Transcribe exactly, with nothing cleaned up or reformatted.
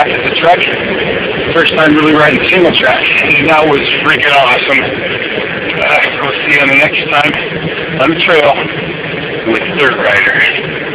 back at the truck. First time really riding single track, and that was freaking awesome. Uh, we'll see you on the next time on the trail with Third Rider.